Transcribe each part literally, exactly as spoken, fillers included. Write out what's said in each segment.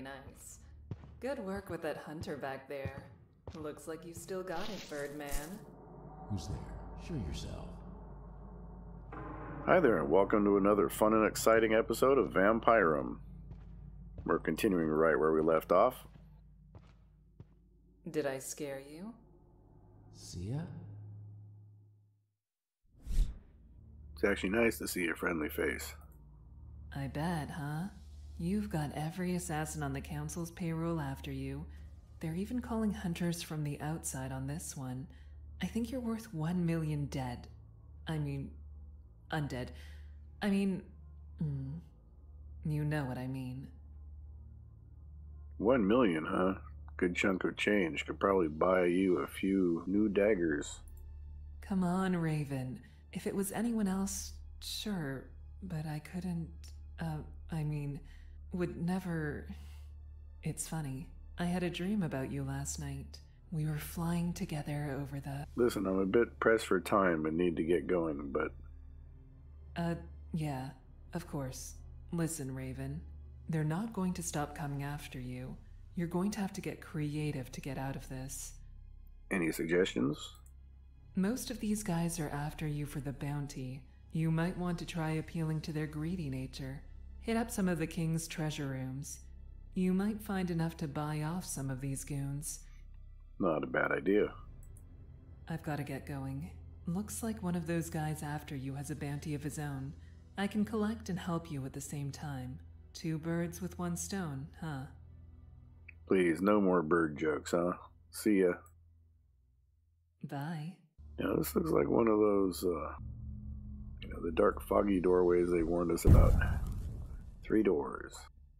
nice. Good work with that hunter back there. Looks like you still got it, Birdman. Who's there? Show yourself. Hi there, and welcome to another fun and exciting episode of Vampirem. We're continuing right where we left off. Did I scare you? See ya? It's actually nice to see your friendly face. I bet, huh? You've got every assassin on the council's payroll after you. They're even calling hunters from the outside on this one. I think you're worth one million dead. I mean, undead. I mean, mm, you know what I mean. One million, huh? Good chunk of change. Could probably buy you a few new daggers. Come on, Raven. If it was anyone else, sure, but I couldn't, uh, I mean, would never... It's funny. I had a dream about you last night. We were flying together over the... Listen, I'm a bit pressed for time and need to get going, but... Uh, yeah, of course. Listen, Raven. They're not going to stop coming after you. You're going to have to get creative to get out of this. Any suggestions? Most of these guys are after you for the bounty. You might want to try appealing to their greedy nature. Hit up some of the king's treasure rooms. You might find enough to buy off some of these goons. Not a bad idea. I've got to get going. Looks like one of those guys after you has a bounty of his own. I can collect and help you at the same time. Two birds with one stone, huh? Please, no more bird jokes, huh? See ya. Bye. Yeah, this looks like one of those, uh, you know, the dark, foggy doorways they warned us about. Three doors.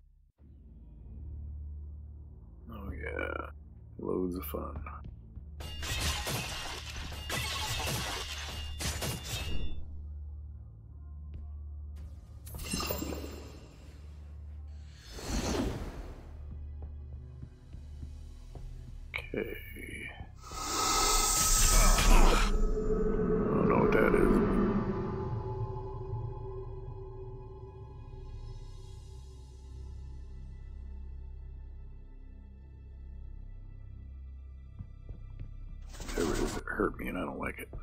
Oh yeah, loads of fun. Okay. I don't know what that is. Whatever it is, it hurt me and I don't like it.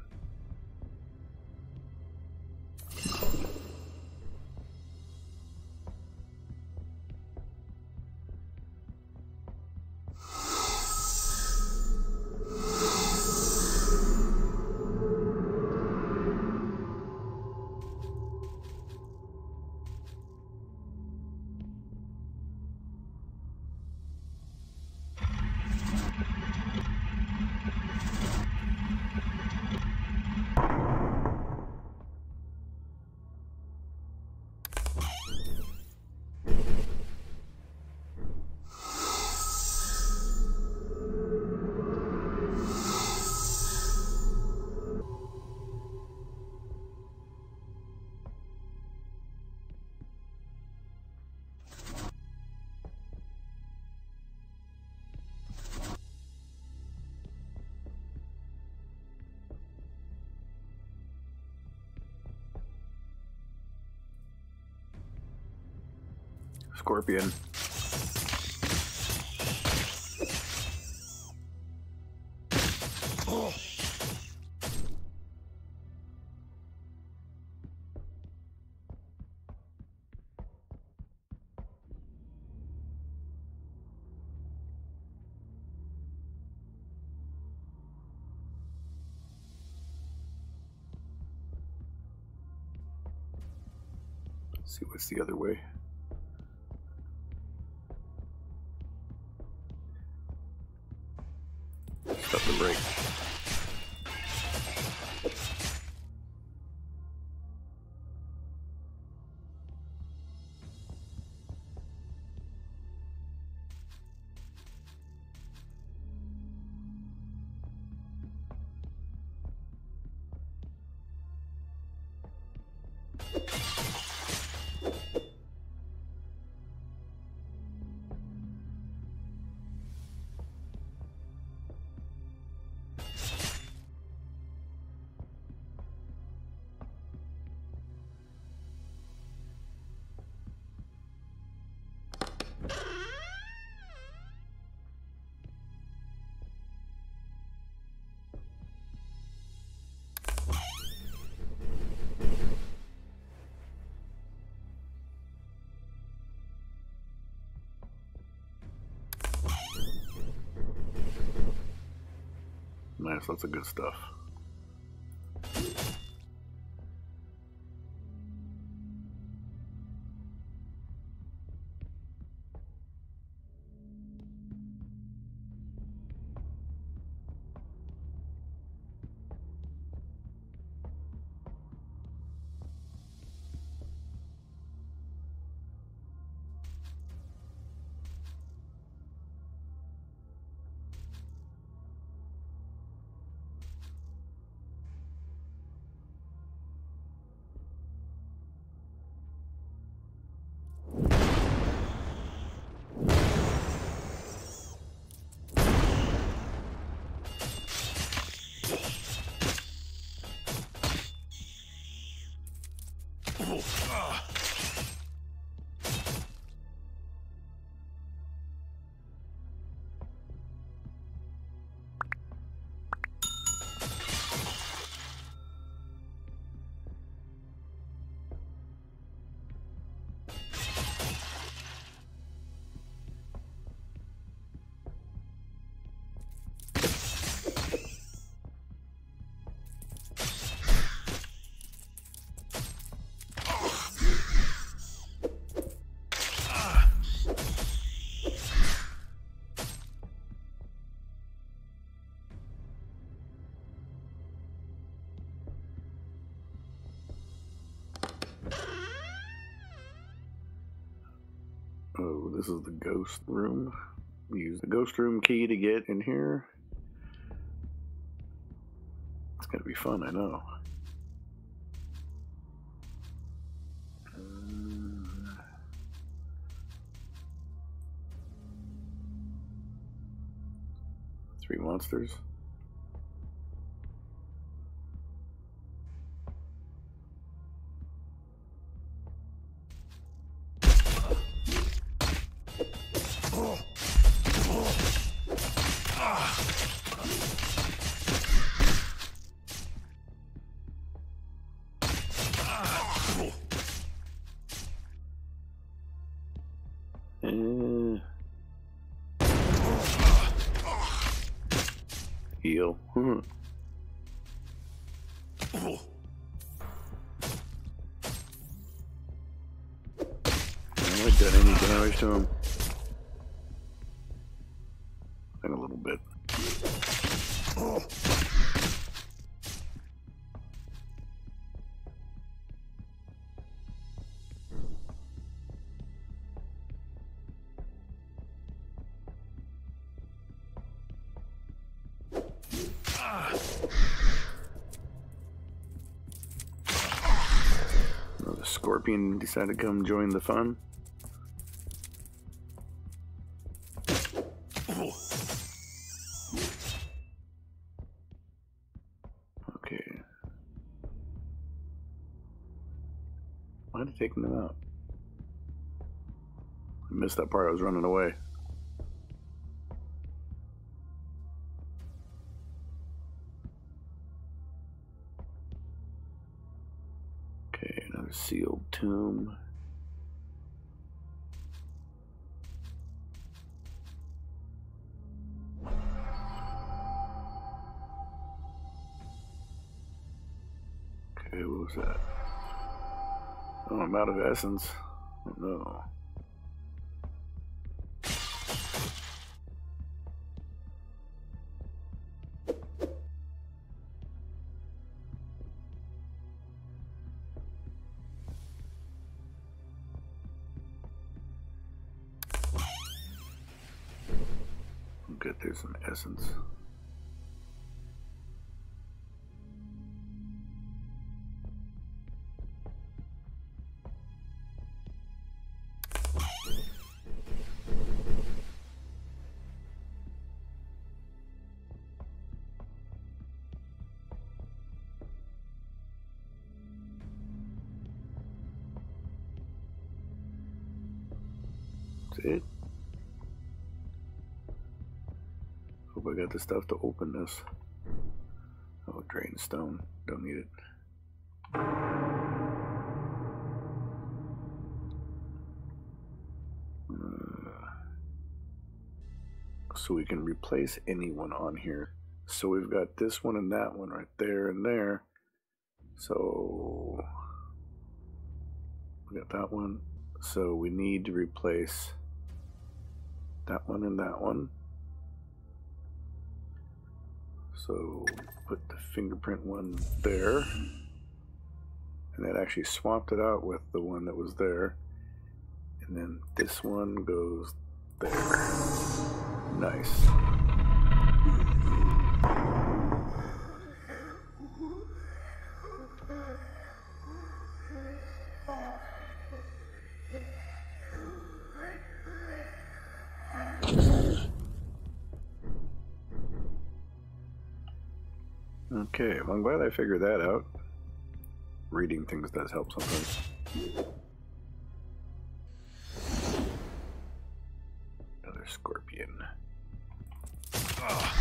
Scorpion. Oh. Let's see what's the other way. Stop the brake. Nice, lots of good stuff. Oh, this is the ghost room. Use the ghost room key to get in here. It's gonna be fun, I know. Uh, three monsters. Uh, heal. Hmm. I haven't done any damage to him. And a little bit. The scorpion decided to come join the fun. Okay. Why did I take them out? I missed that part. I was running away. Okay, another sealed tomb. Okay, what was that? Oh, I'm out of essence. Oh no. Good, there's some essence. That's it. Hope I got the stuff to open this. Oh, drain stone. Don't need it. Uh, so we can replace anyone on here. So we've got this one and that one right there and there. So we got that one. So we need to replace that one and that one. So put the fingerprint one there. And that actually swapped it out with the one that was there. And then this one goes there. Nice. Okay, well, I'm glad I figured that out. Reading things does help sometimes. Another scorpion. Oh.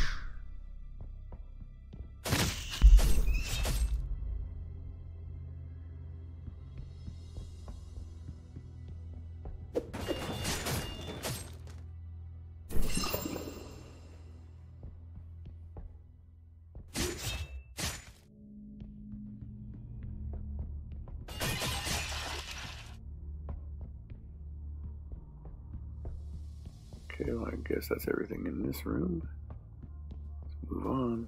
Okay, well, I guess that's everything in this room. Let's move on.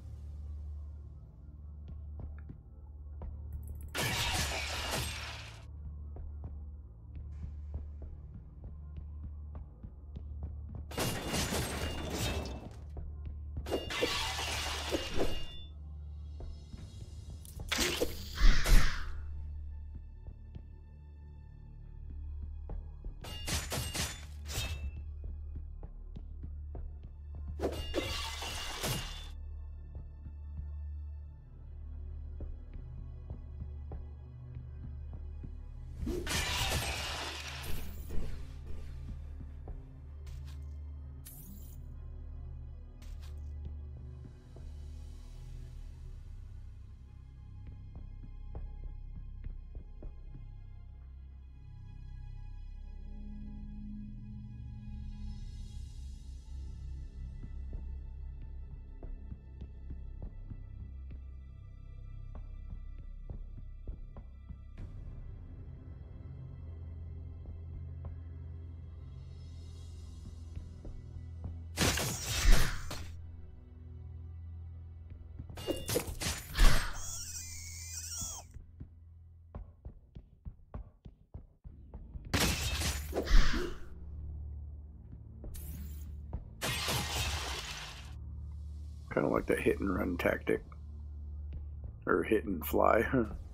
Kind of like that hit and run tactic. Or hit and fly.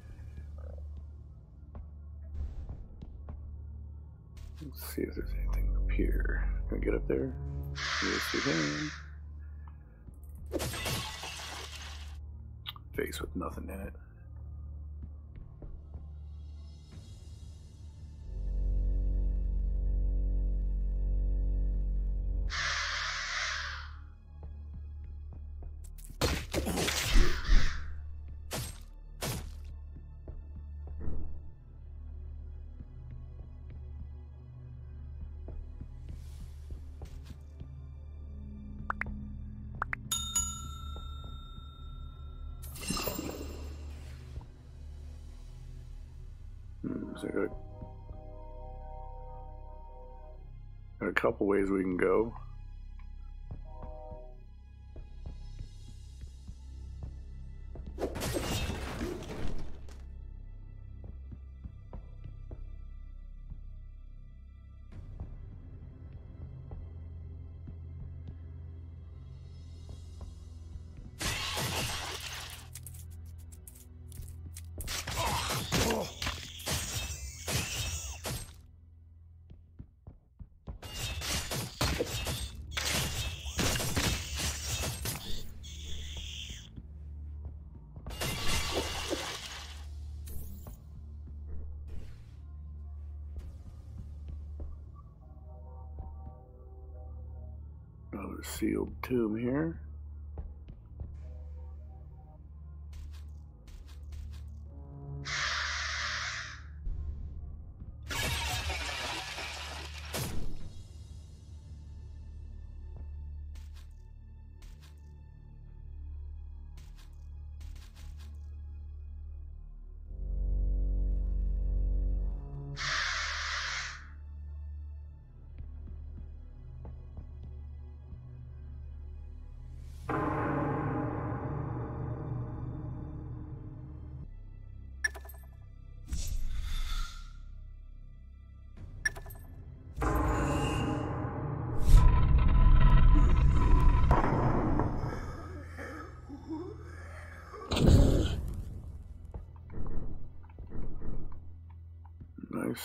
Let's see if there's anything up here. Can we get up there? Yes, we can. Face with nothing in it. So I got, got a couple ways we can go. Another sealed tomb here. Nice.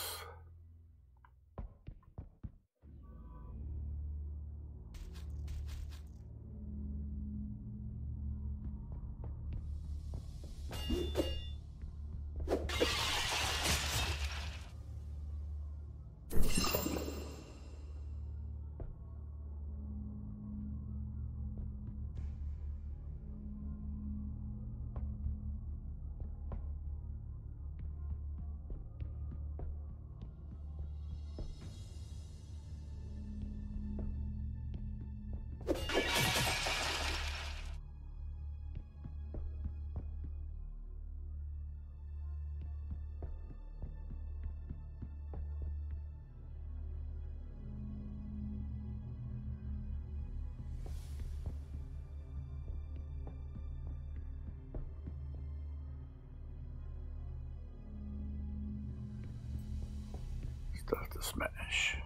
Stuff to smash.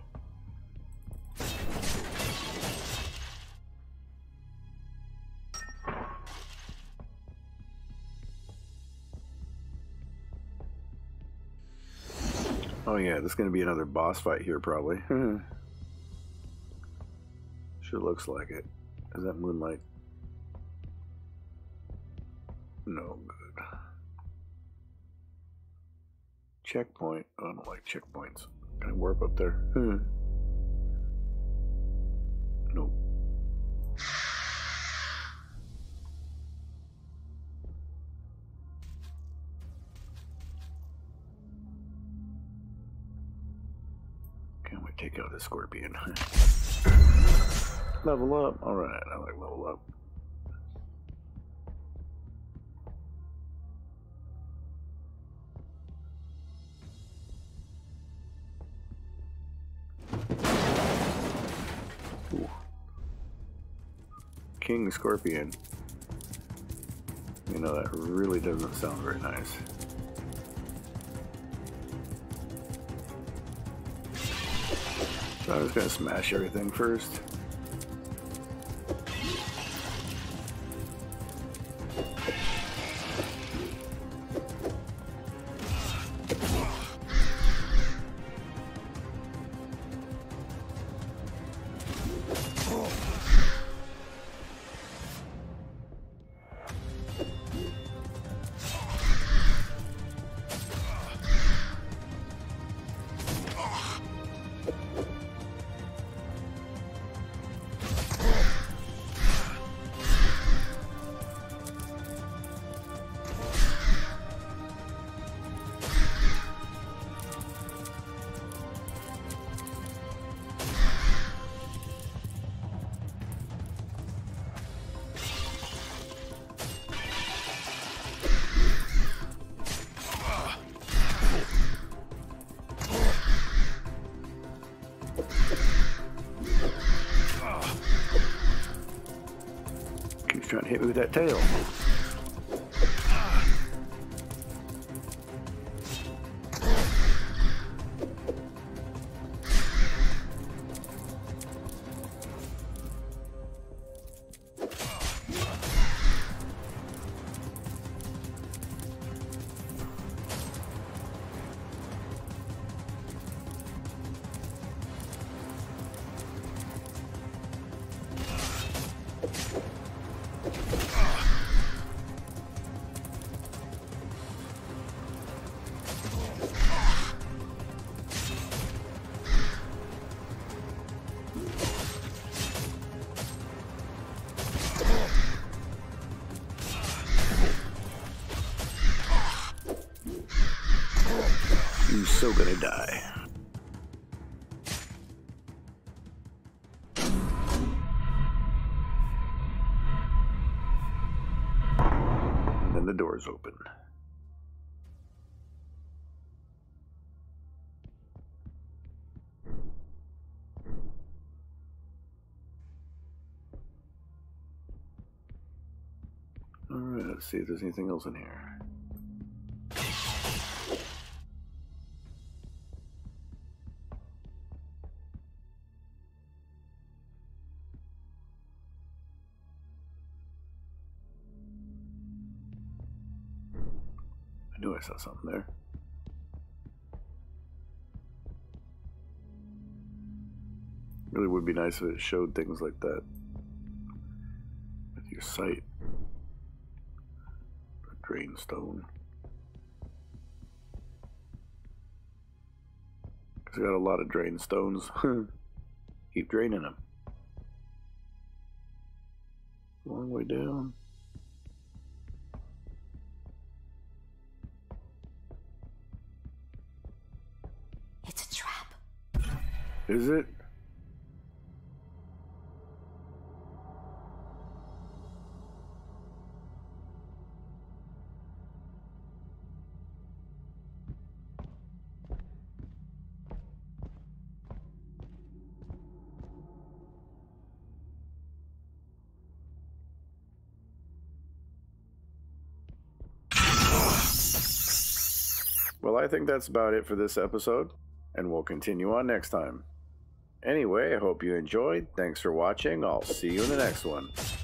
Oh yeah, there's going to be another boss fight here probably. Sure looks like it. Is that moonlight? No good. Checkpoint. Oh, I don't like checkpoints. Can I warp up there? Hmm. Nope. Can we take out the scorpion? Level up. Alright, I like level up. Ooh. King Scorpion. You know, that really doesn't sound very nice. So I was gonna smash everything first. Trying to hit me with that tail. You're so gonna die. And then the doors open. Alright, let's see if there's anything else in here. I knew I saw something there. Really would be nice if it showed things like that with your sight. A drain stone. Because I got a lot of drain stones. Keep draining them. Long way down. It's a trap. Is it? Well, I think that's about it for this episode, and we'll continue on next time. Anyway, I hope you enjoyed. Thanks for watching. I'll see you in the next one.